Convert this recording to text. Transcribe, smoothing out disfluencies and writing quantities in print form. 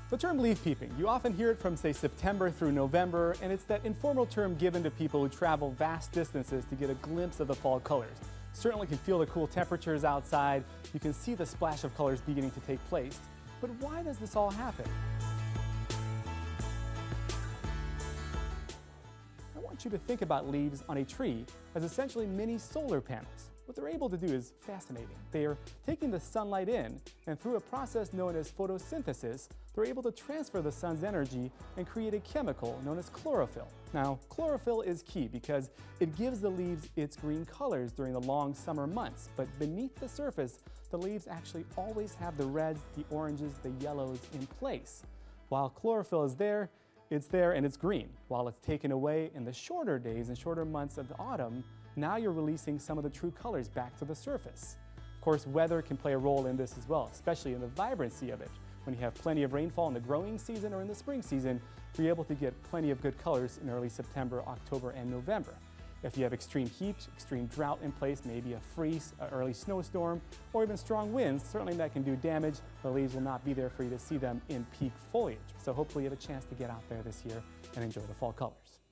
The term leaf peeping, you often hear it from, say, September through November, and it's that informal term given to people who travel vast distances to get a glimpse of the fall colors. Certainly can feel the cool temperatures outside, you can see the splash of colors beginning to take place. But why does this all happen? I want you to think about leaves on a tree as essentially mini solar panels. What they're able to do is fascinating. They are taking the sunlight in, and through a process known as photosynthesis, they're able to transfer the sun's energy and create a chemical known as chlorophyll. Now, chlorophyll is key because it gives the leaves its green colors during the long summer months, but beneath the surface, the leaves actually always have the reds, the oranges, the yellows in place. While chlorophyll is there, and it's green. While it's taken away in the shorter days and shorter months of the autumn, now you're releasing some of the true colors back to the surface. Of course, weather can play a role in this as well, especially in the vibrancy of it. When you have plenty of rainfall in the growing season or in the spring season, you're able to get plenty of good colors in early September, October, and November. If you have extreme heat, extreme drought in place, maybe a freeze, an early snowstorm, or even strong winds, certainly that can do damage. The leaves will not be there for you to see them in peak foliage. So hopefully you have a chance to get out there this year and enjoy the fall colors.